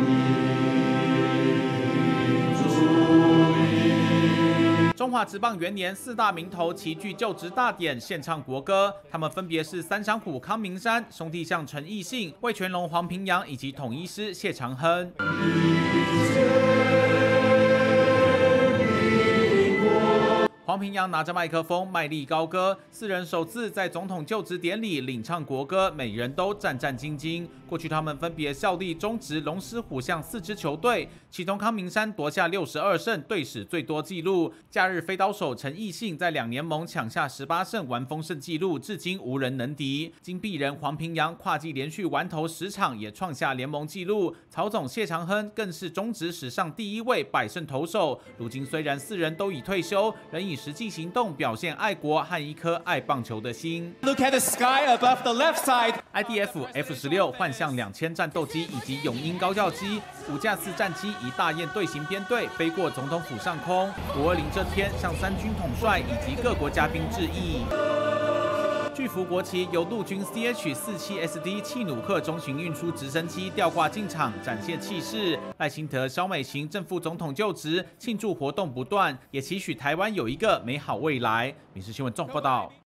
中华职棒元年4大名头齐聚就职大典，献唱国歌。他们分别是三商虎康明山、兄弟象陈奕迅、味全龙黄平洋以及统一师谢长亨。黄平洋拿着麦克风卖力高歌，四人首次在总统就职典礼领唱国歌，每人都战战兢兢。过去他们分别效力中职、龙狮、虎象4支球队，其中康明山夺下62胜，队史最多纪录。假日飞刀手陈奕迅在2联盟抢下18胜，完封胜纪录，至今无人能敌。金臂人黄平洋跨季连续完投10场，也创下联盟纪录。曹总谢长亨更是中职史上第1位100胜投手。如今虽然4人都已退休，仍以实际行动表现爱国和一颗爱棒球的心。 Look at the sky above the left side. IDF F-16幻象2000战斗机以及永鹰高教机5架4战机以大雁队形编队飞过总统府上空。520这天向3军统帅以及各国嘉宾致意。巨幅国旗由陆军 CH-47SD 契努克中型运输直升机吊挂进场，展现气势。赖清德、萧美琴正副总统就职，庆祝活动不断，也期许台湾有一个美好未来。民视新闻综合报道。